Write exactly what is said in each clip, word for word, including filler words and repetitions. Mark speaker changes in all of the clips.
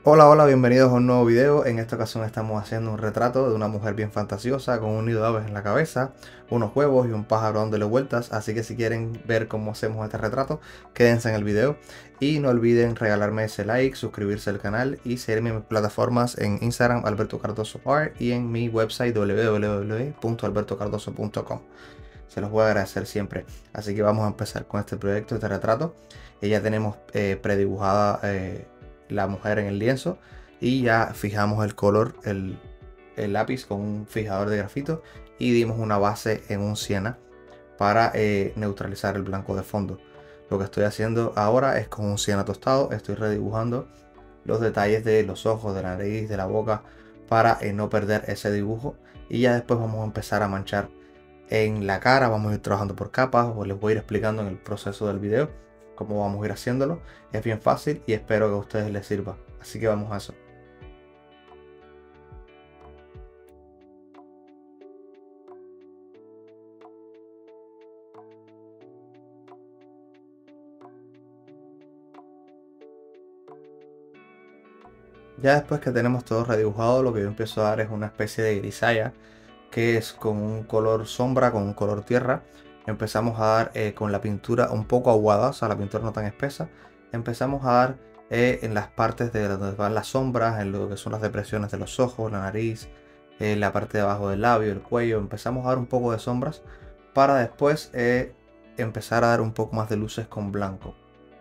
Speaker 1: Hola, hola, bienvenidos a un nuevo video. En esta ocasión estamos haciendo un retrato de una mujer bien fantasiosa con un nido de aves en la cabeza, unos huevos y un pájaro dándole vueltas. Así que si quieren ver cómo hacemos este retrato, quédense en el video. Y no olviden regalarme ese like, suscribirse al canal y seguirme en mis plataformas en Instagram Alberto Cardoso Art y en mi website w w w punto alberto cardoso punto com. Se los voy a agradecer siempre. Así que vamos a empezar con este proyecto, este retrato. Y ya tenemos eh, predibujada eh, la mujer en el lienzo y ya fijamos el color, el, el lápiz con un fijador de grafito y dimos una base en un siena para eh, neutralizar el blanco de fondo. Lo que estoy haciendo ahora es con un siena tostado, estoy redibujando los detalles de los ojos, de la nariz, de la boca para eh, no perder ese dibujo, y ya después vamos a empezar a manchar en la cara. Vamos a ir trabajando por capas, o les voy a ir explicando en el proceso del video cómo vamos a ir haciéndolo. Es bien fácil y espero que a ustedes les sirva, así que vamos a eso. Ya después que tenemos todo redibujado, lo que yo empiezo a dar es una especie de grisalla, que es con un color sombra, con un color tierra. Empezamos a dar eh, con la pintura un poco aguada, o sea, la pintura no tan espesa. Empezamos a dar eh, en las partes de donde van las sombras, en lo que son las depresiones de los ojos, la nariz, eh, la parte de abajo del labio, el cuello. Empezamos a dar un poco de sombras para después eh, empezar a dar un poco más de luces con blanco.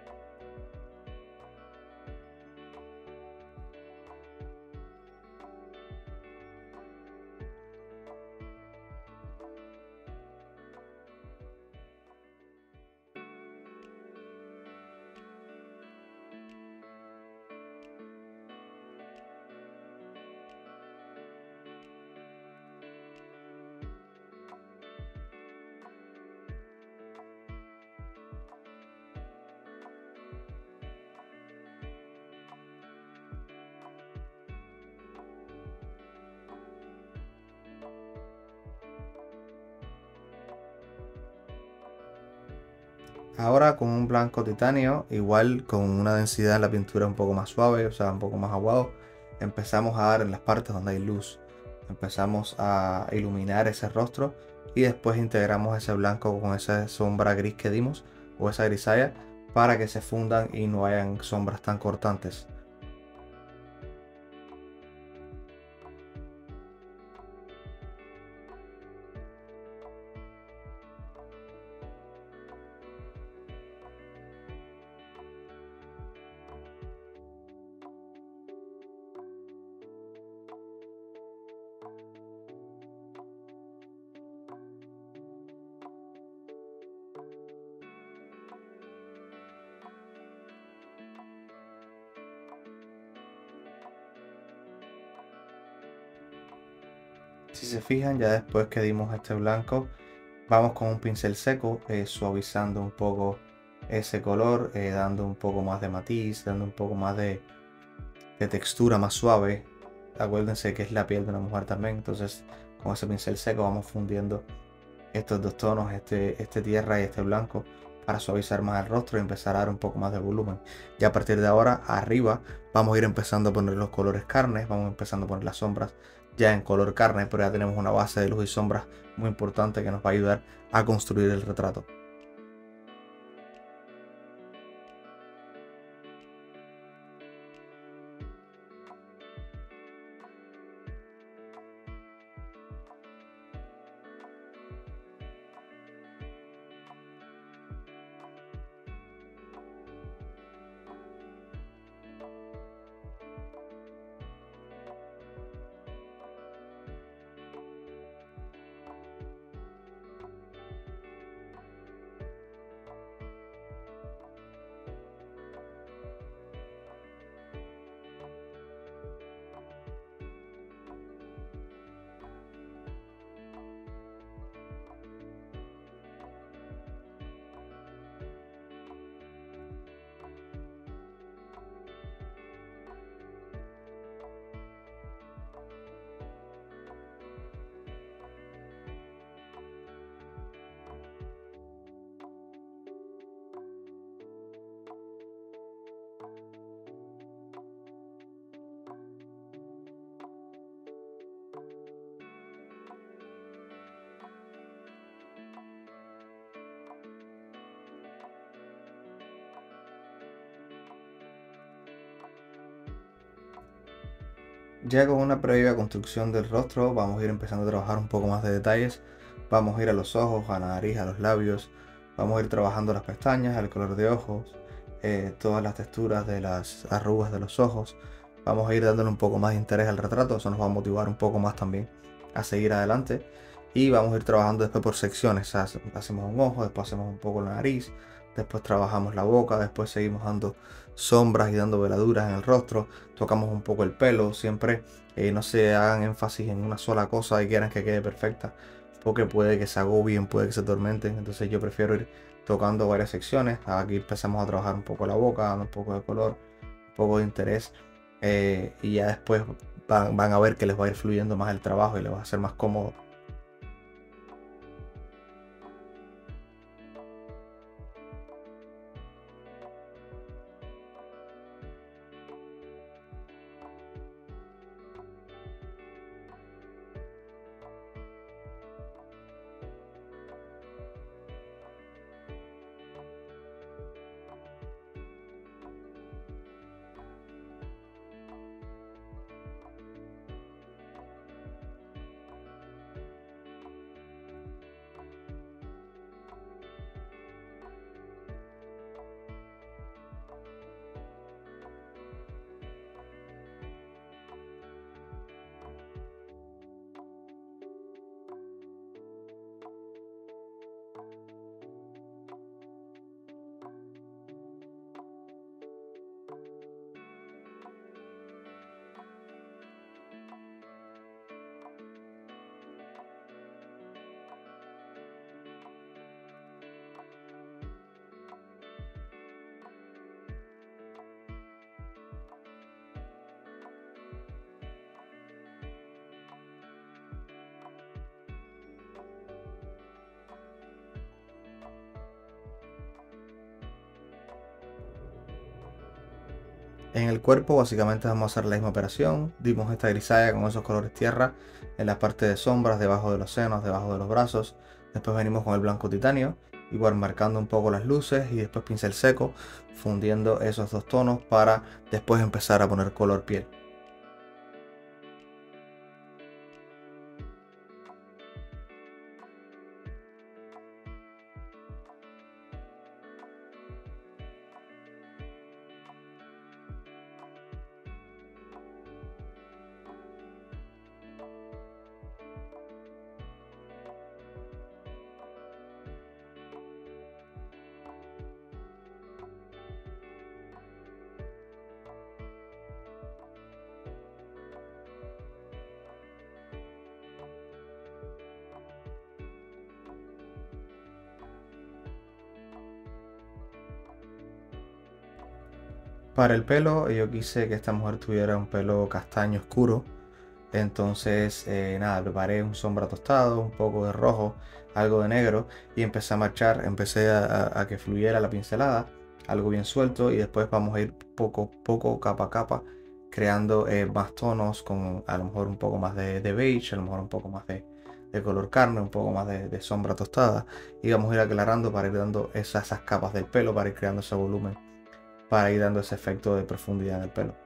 Speaker 1: Ahora con un blanco titanio, igual con una densidad en la pintura un poco más suave, o sea, un poco más aguado, empezamos a dar en las partes donde hay luz. Empezamos a iluminar ese rostro y después integramos ese blanco con esa sombra gris que dimos, o esa grisalla, para que se fundan y no hayan sombras tan cortantes. Si se fijan, ya después que dimos este blanco, vamos con un pincel seco, eh, suavizando un poco ese color, eh, dando un poco más de matiz, dando un poco más de, de textura más suave. Acuérdense que es la piel de una mujer también, entonces con ese pincel seco vamos fundiendo estos dos tonos, este, este tierra y este blanco, para suavizar más el rostro y empezar a dar un poco más de volumen. Ya a partir de ahora, arriba, vamos a ir empezando a poner los colores carnes, vamos empezando a poner las sombras ya en color carne, pero ya tenemos una base de luz y sombras muy importante que nos va a ayudar a construir el retrato. Ya con una previa construcción del rostro, vamos a ir empezando a trabajar un poco más de detalles. Vamos a ir a los ojos, a la nariz, a los labios. Vamos a ir trabajando las pestañas, el color de ojos, eh, todas las texturas de las arrugas de los ojos. Vamos a ir dándole un poco más de interés al retrato. Eso nos va a motivar un poco más también a seguir adelante. Y vamos a ir trabajando después por secciones. Hacemos un ojo, después hacemos un poco la nariz, después trabajamos la boca, después seguimos dando sombras y dando veladuras en el rostro. Tocamos un poco el pelo. Siempre eh, no se hagan énfasis en una sola cosa y quieran que quede perfecta, porque puede que se agobien, puede que se atormenten. Entonces yo prefiero ir tocando varias secciones. Aquí empezamos a trabajar un poco la boca, dando un poco de color, un poco de interés, eh, y ya después van, van a ver que les va a ir fluyendo más el trabajo y les va a ser más cómodo. En el cuerpo básicamente vamos a hacer la misma operación. Dimos esta grisalla con esos colores tierra en la parte de sombras, debajo de los senos, debajo de los brazos. Después venimos con el blanco titanio, igual marcando un poco las luces y después pincel seco, fundiendo esos dos tonos para después empezar a poner color piel. Para el pelo, yo quise que esta mujer tuviera un pelo castaño oscuro. Entonces, eh, nada, preparé un sombra tostado, un poco de rojo, algo de negro y empecé a marchar, empecé a, a- a que fluyera la pincelada, algo bien suelto y después vamos a ir poco a poco, capa a capa, creando eh, más tonos con a lo mejor un poco más de, de beige, a lo mejor un poco más de, de color carne, un poco más de, de sombra tostada y vamos a ir aclarando para ir dando esas, esas capas del pelo, para ir creando ese volumen, para ir dando ese efecto de profundidad en el pelo.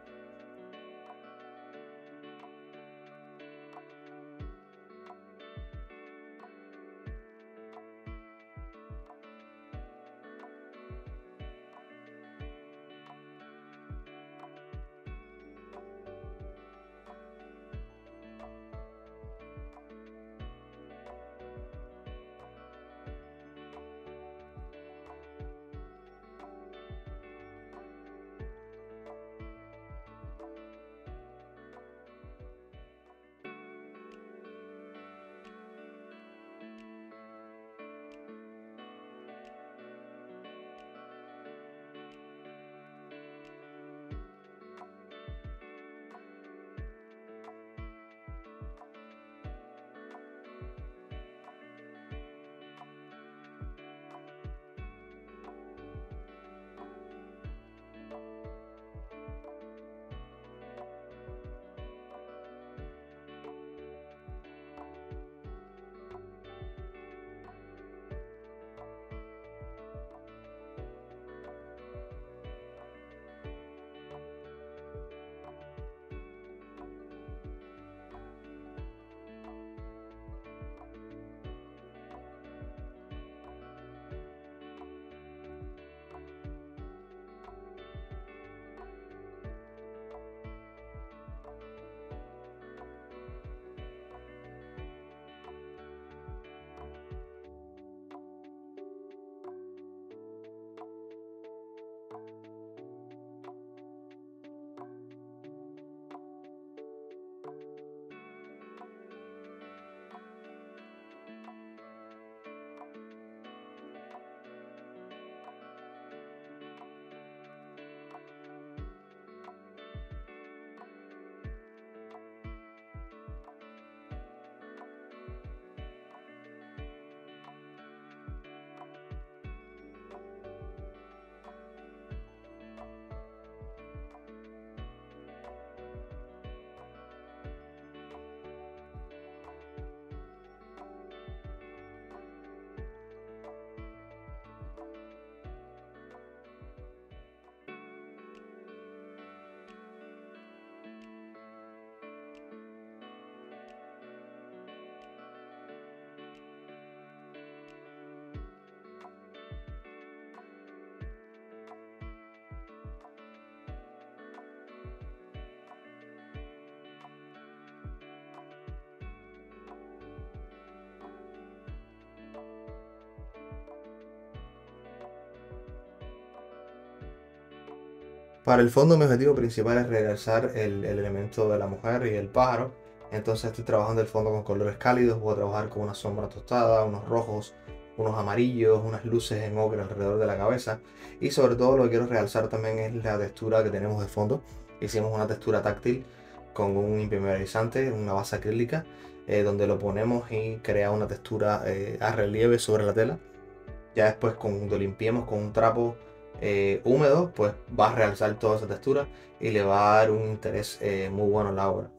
Speaker 1: Para el fondo mi objetivo principal es realzar el, el elemento de la mujer y el pájaro. Entonces estoy trabajando el fondo con colores cálidos, voy a trabajar con una sombra tostada, unos rojos, unos amarillos, unas luces en ocre alrededor de la cabeza. Y sobre todo lo que quiero realzar también es la textura que tenemos de fondo. Hicimos una textura táctil con un impermeabilizante, una base acrílica, eh, donde lo ponemos y crea una textura eh, a relieve sobre la tela. Ya después cuando limpiemos con un trapo eh, húmedo, pues va a realzar toda esa textura y le va a dar un interés eh, muy bueno a la obra.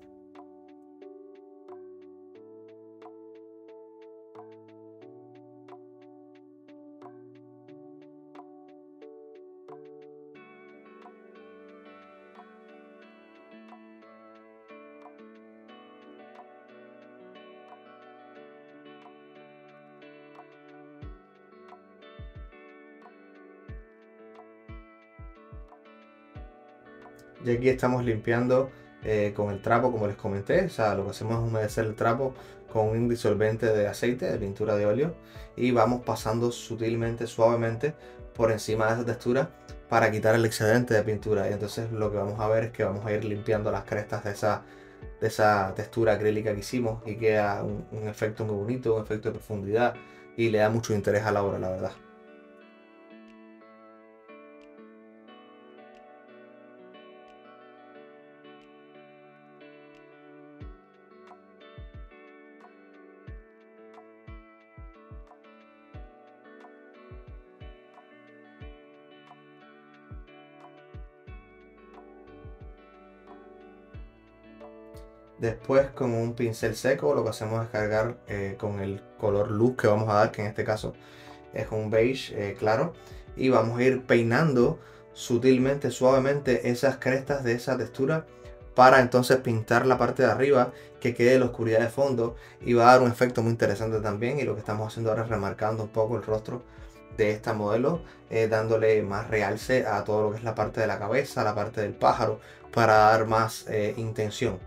Speaker 1: Y aquí estamos limpiando eh, con el trapo, como les comenté. O sea, lo que hacemos es humedecer el trapo con un disolvente de aceite, de pintura de óleo, y vamos pasando sutilmente, suavemente por encima de esa textura para quitar el excedente de pintura. Y entonces lo que vamos a ver es que vamos a ir limpiando las crestas de esa, de esa textura acrílica que hicimos, y queda un, un efecto muy bonito, un efecto de profundidad, y le da mucho interés a la obra, la verdad. Después con un pincel seco lo que hacemos es cargar eh, con el color luz que vamos a dar, que en este caso es un beige eh, claro, y vamos a ir peinando sutilmente, suavemente esas crestas de esa textura para entonces pintar la parte de arriba que quede la oscuridad de fondo, y va a dar un efecto muy interesante también. Y lo que estamos haciendo ahora es remarcando un poco el rostro de esta modelo, eh, dándole más realce a todo lo que es la parte de la cabeza, la parte del pájaro, para dar más eh, intención.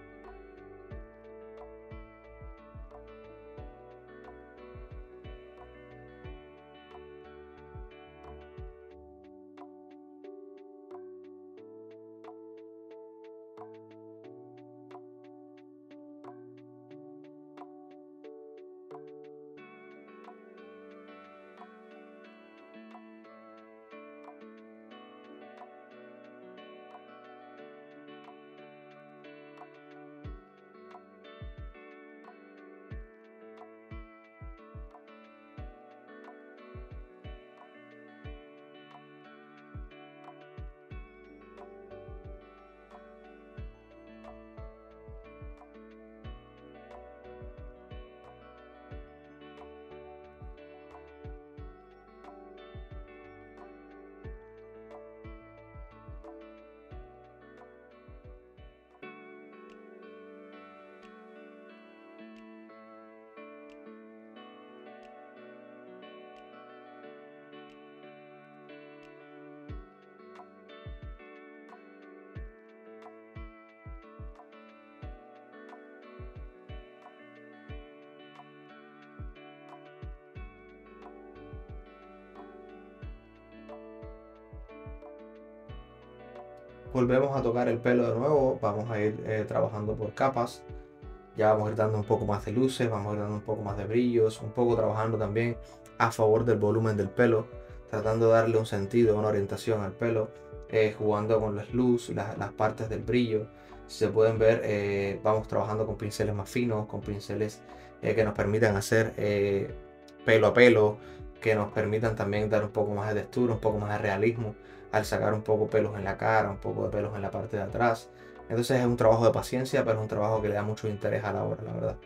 Speaker 1: Volvemos a tocar el pelo de nuevo, vamos a ir eh, trabajando por capas. Ya vamos a ir dando un poco más de luces, vamos a ir dando un poco más de brillos, un poco trabajando también a favor del volumen del pelo, tratando de darle un sentido, una orientación al pelo, eh, jugando con las luces, las, las partes del brillo. Si se pueden ver, eh, vamos trabajando con pinceles más finos, con pinceles eh, que nos permitan hacer eh, pelo a pelo, que nos permitan también dar un poco más de textura, un poco más de realismo, al sacar un poco pelos en la cara, un poco de pelos en la parte de atrás. Entonces es un trabajo de paciencia, pero es un trabajo que le da mucho interés a la obra, la verdad.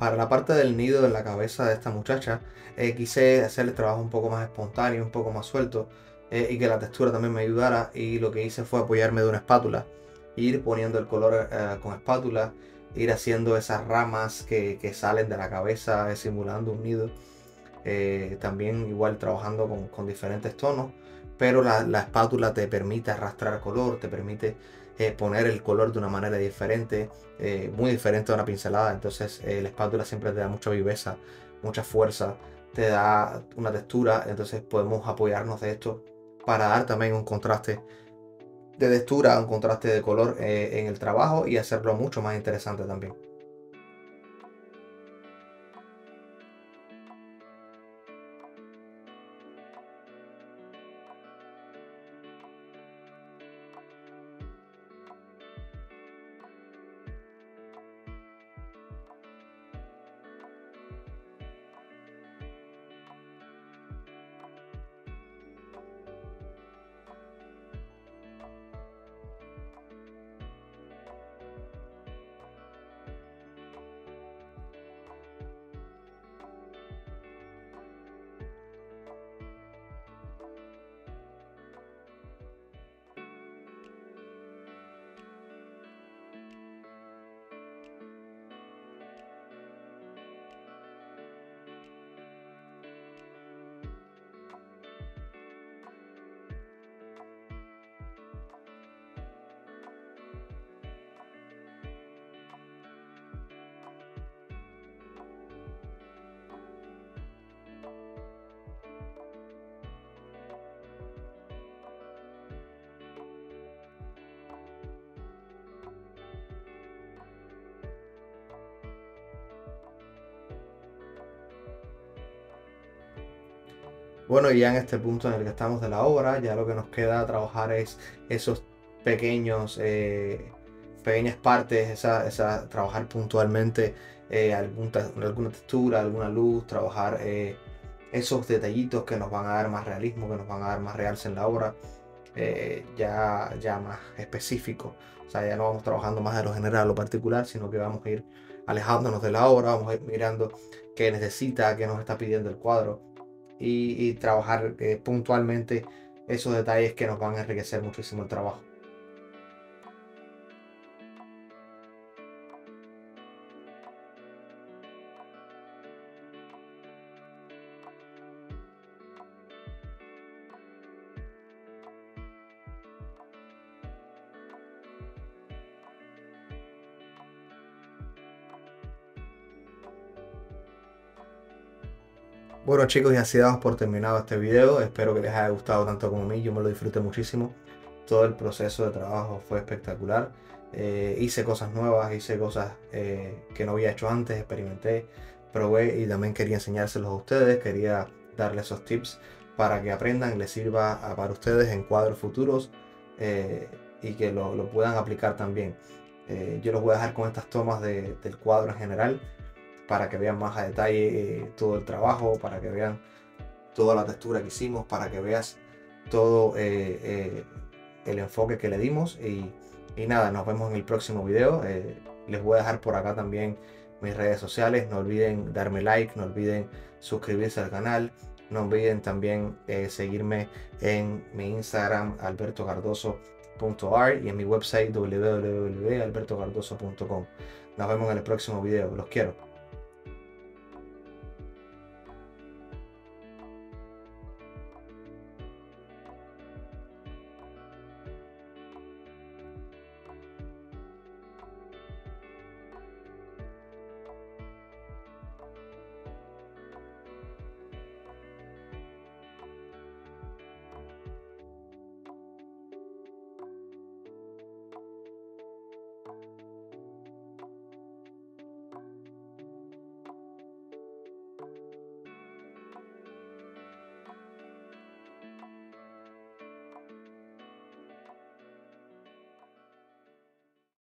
Speaker 1: Para la parte del nido en la cabeza de esta muchacha, eh, quise hacer el trabajo un poco más espontáneo, un poco más suelto, eh, y que la textura también me ayudara, y lo que hice fue apoyarme de una espátula, ir poniendo el color eh, con espátula, ir haciendo esas ramas que, que salen de la cabeza, eh, simulando un nido. Eh, también igual trabajando con, con diferentes tonos, pero la, la espátula te permite arrastrar color, te permite eh, poner el color de una manera diferente, eh, muy diferente a una pincelada. Entonces eh, la espátula siempre te da mucha viveza, mucha fuerza, te da una textura. Entonces podemos apoyarnos de esto para dar también un contraste de textura, un contraste de color eh, en el trabajo, y hacerlo mucho más interesante también. Bueno, y ya en este punto en el que estamos de la obra, ya lo que nos queda trabajar es esos pequeños, eh, pequeñas partes, esa, esa, trabajar puntualmente eh, algún te- alguna textura, alguna luz, trabajar eh, esos detallitos que nos van a dar más realismo, que nos van a dar más realce en la obra, eh, ya, ya más específico. O sea, ya no vamos trabajando más de lo general o particular, sino que vamos a ir alejándonos de la obra, vamos a ir mirando qué necesita, qué nos está pidiendo el cuadro, y, y trabajar eh, puntualmente esos detalles que nos van a enriquecer muchísimo el trabajo. Bueno chicos, y así damos por terminado este video. Espero que les haya gustado tanto como a mí. Yo me lo disfruté muchísimo. Todo el proceso de trabajo fue espectacular. Eh, hice cosas nuevas, hice cosas eh, que no había hecho antes, experimenté, probé, y también quería enseñárselos a ustedes. Quería darles esos tips para que aprendan, les sirva a- para ustedes en cuadros futuros, eh, y que lo, lo puedan aplicar también. Eh, yo los voy a dejar con estas tomas de- del cuadro en general, para que vean más a detalle eh, todo el trabajo, para que vean toda la textura que hicimos, para que veas todo eh, eh, el enfoque que le dimos. Y, y nada, nos vemos en el próximo video. Eh, les voy a dejar por acá también mis redes sociales. No olviden darme like, no olviden suscribirse al canal, no olviden también eh, seguirme en mi Instagram alberto cardoso punto art y en mi website w w w punto alberto cardoso punto com. Nos vemos en el próximo video. Los quiero.